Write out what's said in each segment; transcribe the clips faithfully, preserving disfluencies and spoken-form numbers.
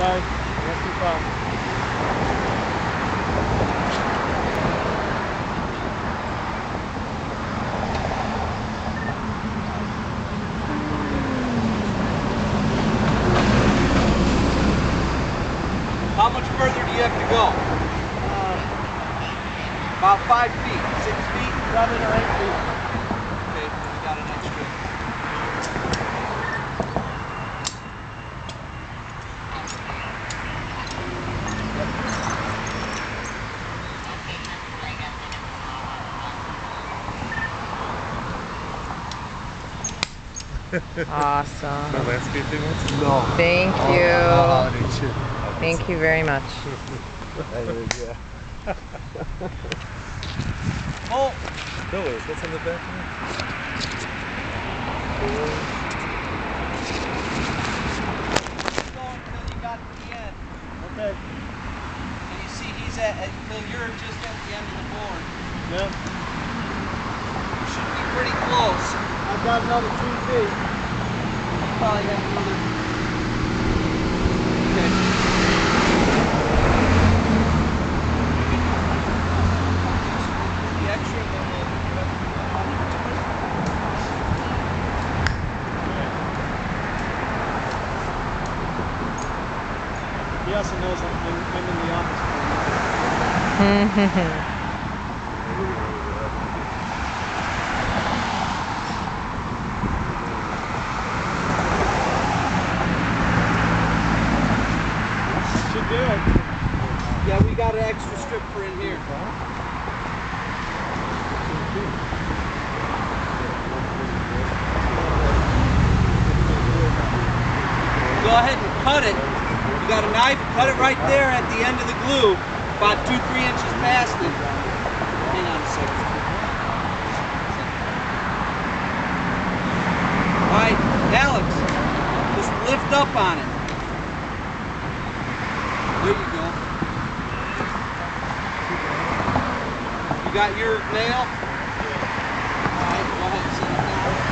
Bye. That's too far. How much further do you have to go? Uh, About five feet, six feet? seven or eight feet. Okay, we got an extra. Awesome. My landscaping was? No. Thank you. Oh, oh, Thank you very much. yeah. Oh! Pillars, what's on the back of it? Keep going until you got to the end. Okay. And you see he's at, until you're just at the end of the board. Yep. You should be pretty close. I've got another two feet. You probably have another. Okay. The extra and then we'll He also knows I'm, I'm, I'm in the office for Should do it. Yeah, we got an extra strip for in here. Go ahead and cut it. You got a knife, cut it right there at the end of the glue, about two, three inches past it. Hang on a second. All right, Alex, just lift up on it. There you go. You got your nail? All right, go ahead and set it down.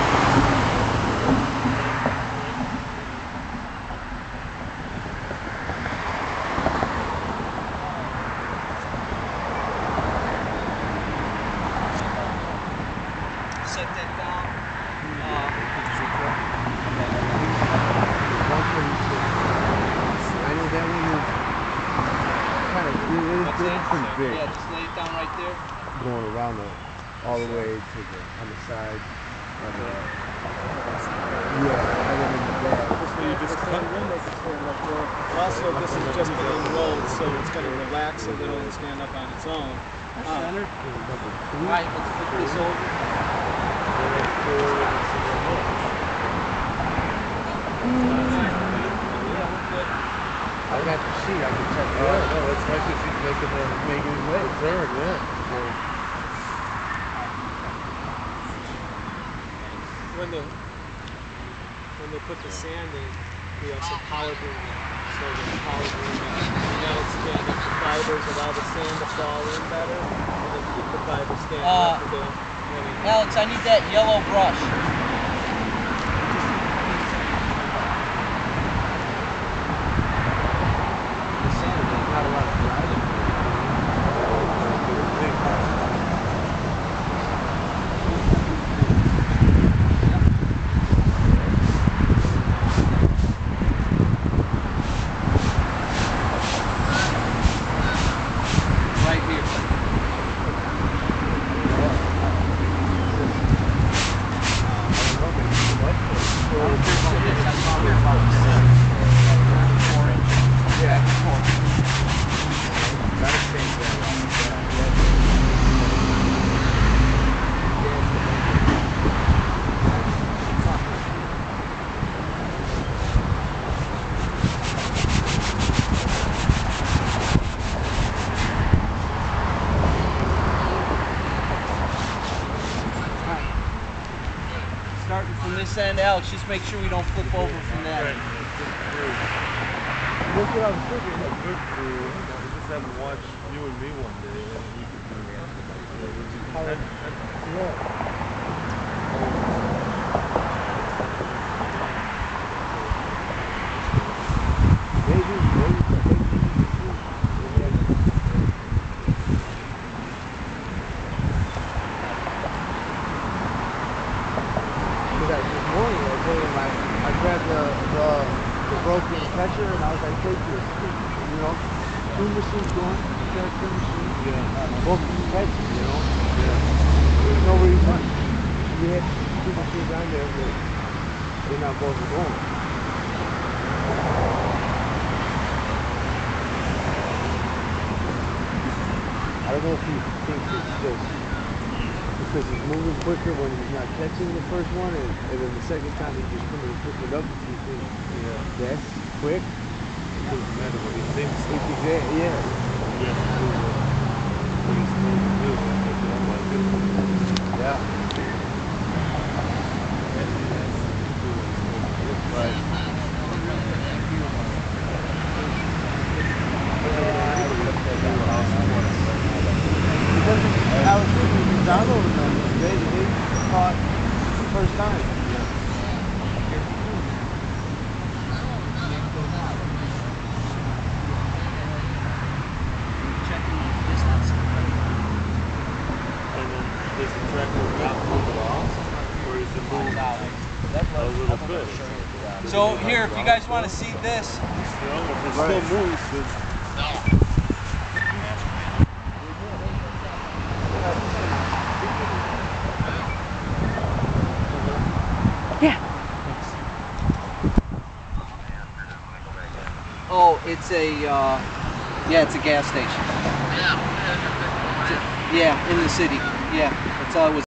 Set that down. Uh, I know that one is kind of, it is what's that? pretty big. Yeah, just lay it down right there. Going around the, all the way to the, on the side. Of the, yeah, I went in the back. This way you just cut Also, this has just been unrolled, so it's going to relax a little and stand up on its own. Center. All right, let's flip this over. I got to see, I can check it Oh, out. no, it's nice that she's making the Making it way. turn, yeah. When the when they put the sand in, we also powder room it. So the powder room it, and that'll stand up the fibers, allow the sand to fall in better, and then keep the fibers standing Uh, up for the running. Alex, I need that yellow brush. Not a lot of driving. Right here. Starting from this end, Alex, just make sure we don't flip over from that. Right. That's what I was thinking. A good crew. We just have to watch you and me one day, and we could do that. How- And- and- Yeah. Maybe. the broken catcher, and I was like, take this, you know, two machines going, check two machines, Yeah. both catches, you know. Yeah. There's no reason you have two machines on there that they're not both going. I don't know if he thinks it's just because he's moving quicker when he's not catching the first one, and, and then the second time he's just coming and picking it up. If he thinks Yeah. that's quick, It doesn't matter what he thinks. it's exact, yeah. He has to do what, what he's supposed to do. That's what I'm like. Yeah. Right. Because I was thinking the downloading numbers, they, they caught the first time. Checking the distance. And then does the tractor not move it off? Or is it move a little bit? So here, if you guys want to see this, You know, if it still moves, then oh, it's a, uh, yeah, it's a gas station. Yeah, in the city. Yeah, that's all it was.